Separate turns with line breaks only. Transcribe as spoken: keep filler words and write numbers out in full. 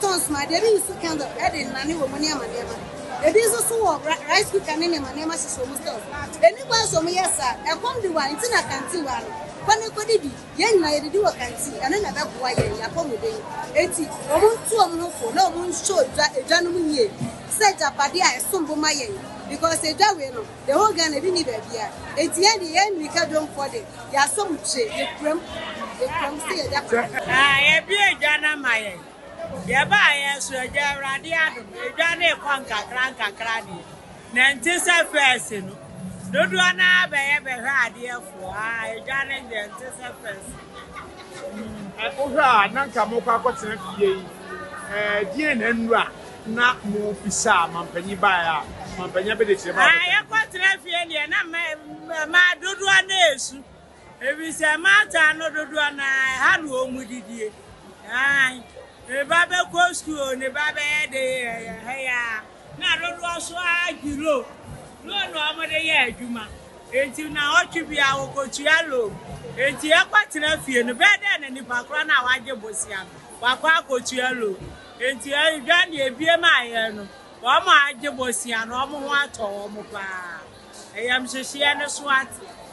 stones, my dear, is kind of adding money or money, my dear. It is also rice cooker and my name is almost off. Anyone so me, yes, sir. I come to one, it's in a canteen. When I could be, young lady do a canteen, and another boy, I come with it. Eighty, or two of no for no moon show that a gentleman ye. Set up a dear, some for my yen. Because a Jawano, the whole gun didn't need a beer. It's the end, the end, we can't do for it. There are some shit, the crumb, the crumb, say that. I be a Jana Maya. Yaba, so a Jaradiano, a Jana Quanca, Cranca, Crani. Nantisa person. No do I never ever had here for I, Jana, the Antisa person. I over Nankamoka, what's in a Jane and Ra, not more Pisa, Mampany by Mampany. I got to have you and I'm my Duduanes. If it's a matter, no Duduana, I had home with it. Aye. The Baba goes to the Baba, hey, now don't also argue low. No, no, I'm a year, Juma. Until now, to be our cochialo. Until I got to have you in the bed and the background, I get Bossian. Papa cochialo. Until I done ye be my own. Wama Bossian, Omo Wato, Mopa. I am Shishiana Swat.